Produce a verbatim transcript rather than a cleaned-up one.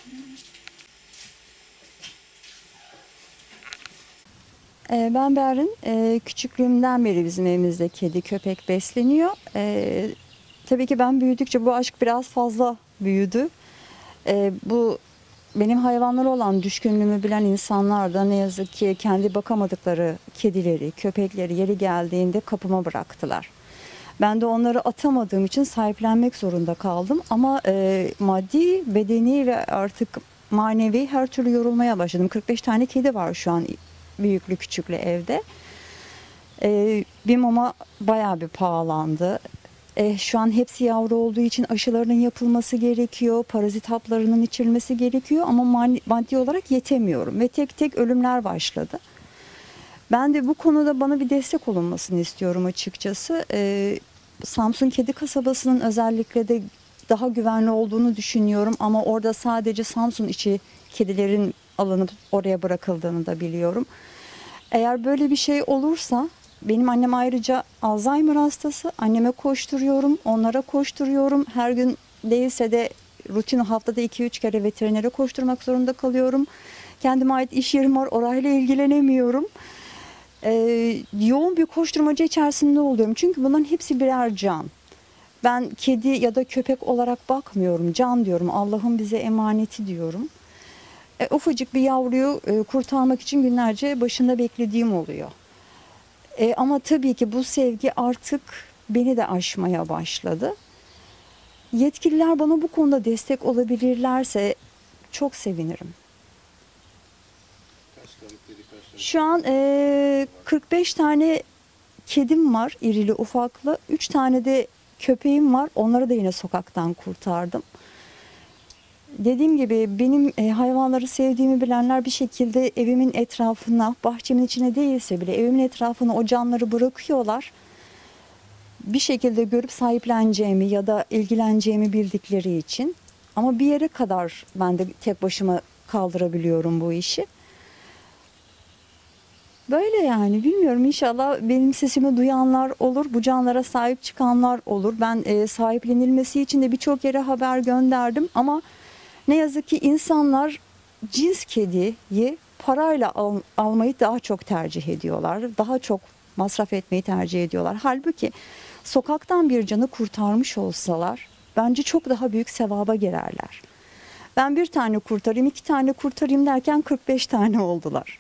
Ee, Ben Berin. Ee, Küçüklüğümden beri bizim evimizde kedi, köpek besleniyor. Ee, tabii ki ben büyüdükçe bu aşk biraz fazla büyüdü. Ee, bu benim hayvanlara olan düşkünlüğümü bilen insanlar da ne yazık ki kendi bakamadıkları kedileri, köpekleri yeri geldiğinde kapıma bıraktılar. Ben de onları atamadığım için sahiplenmek zorunda kaldım. Ama e, maddi, bedeni ve artık manevi her türlü yorulmaya başladım. kırk beş tane kedi var şu an büyüklü küçüklü evde. E, bir mama bayağı bir pahalandı. E, şu an hepsi yavru olduğu için aşılarının yapılması gerekiyor. Parazit haplarının içilmesi gerekiyor. Ama mani- maddi olarak yetemiyorum. Ve tek tek ölümler başladı. Ben de bu konuda bana bir destek olunmasını istiyorum açıkçası. Ee, Samsun Kedi Kasabası'nın özellikle de daha güvenli olduğunu düşünüyorum ama orada sadece Samsun içi kedilerin alınıp oraya bırakıldığını da biliyorum. Eğer böyle bir şey olursa benim annem ayrıca Alzheimer hastası. Anneme koşturuyorum, onlara koşturuyorum. Her gün değilse de rutin haftada iki üç kere veterinere koşturmak zorunda kalıyorum. Kendime ait iş yerim var, orayla ilgilenemiyorum. Ee, yoğun bir koşturmaca içerisinde oluyorum. Çünkü bunların hepsi birer can. Ben kedi ya da köpek olarak bakmıyorum. Can diyorum. Allah'ın bize emaneti diyorum. E, ufacık bir yavruyu e, kurtarmak için günlerce başında beklediğim oluyor. E, ama tabii ki bu sevgi artık beni de aşmaya başladı. Yetkililer bana bu konuda destek olabilirlerse çok sevinirim. Şu an e, kırk beş tane kedim var, irili ufaklı. Üç tane de köpeğim var. Onları da yine sokaktan kurtardım. Dediğim gibi benim e, hayvanları sevdiğimi bilenler bir şekilde evimin etrafına, bahçemin içine değilse bile evimin etrafına o canları bırakıyorlar. Bir şekilde görüp sahipleneceğimi ya da ilgileneceğimi bildikleri için. Ama bir yere kadar ben de tek başıma kaldırabiliyorum bu işi. Böyle yani bilmiyorum, inşallah benim sesimi duyanlar olur, bu canlara sahip çıkanlar olur. Ben e, sahiplenilmesi için de birçok yere haber gönderdim ama ne yazık ki insanlar cins kediyi parayla al, almayı daha çok tercih ediyorlar. Daha çok masraf etmeyi tercih ediyorlar. Halbuki sokaktan bir canı kurtarmış olsalar bence çok daha büyük sevaba girerler. Ben bir tane kurtarayım, iki tane kurtarayım derken kırk beş tane oldular.